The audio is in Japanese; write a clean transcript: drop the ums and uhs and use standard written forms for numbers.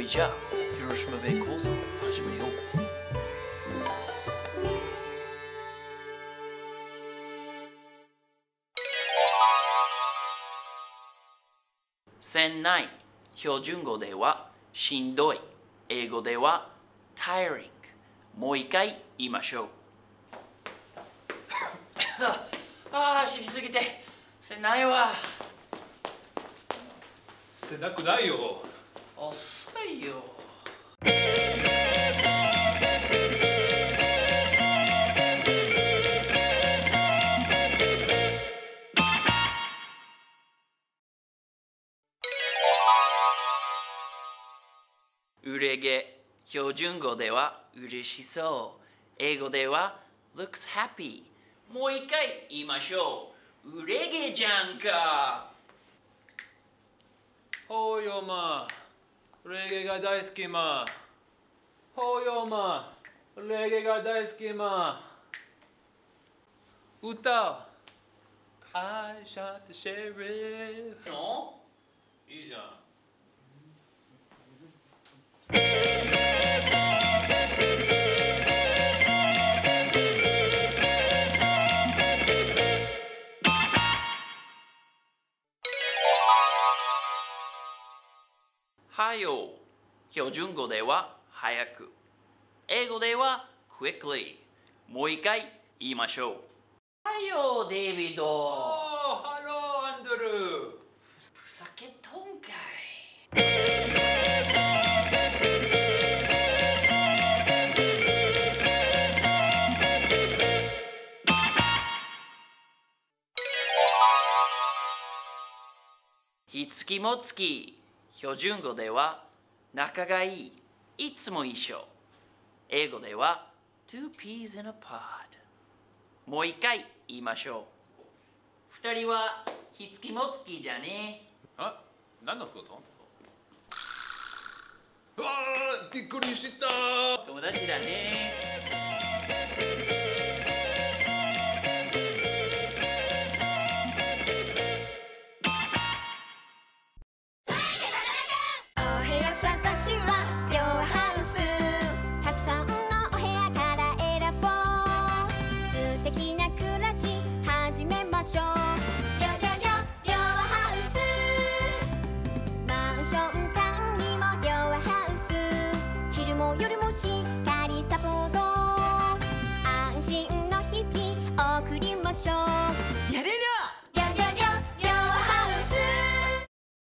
れじゃあ広島弁講座を始めよう。船内、標準語ではしんどい、英語では tiring。もう一回言いましょう。知りすぎてせないわ。 せなくないよ。 遅いよ。うれげ、標準語では嬉しそう。英語では looks happy。もう一回言いましょう。うれげじゃんか。 ほうよま。レゲエが大好きま。ほうよま。レゲエが大好きま。歌。I shot the sheriff。 のいいじゃん。 はよ。標準語では早く。英語では quickly。もう一回言いましょう。はよ、デイビッド。 ハローアンドルー。 ふざけとんかい。ひつきもつき。標準語では仲がいい。いつも一緒。英語では two peas in a pod。もう一回言いましょう。二人はひつきもつきじゃね。 あ、何のこと？うわー、びっくりした。 友達だね。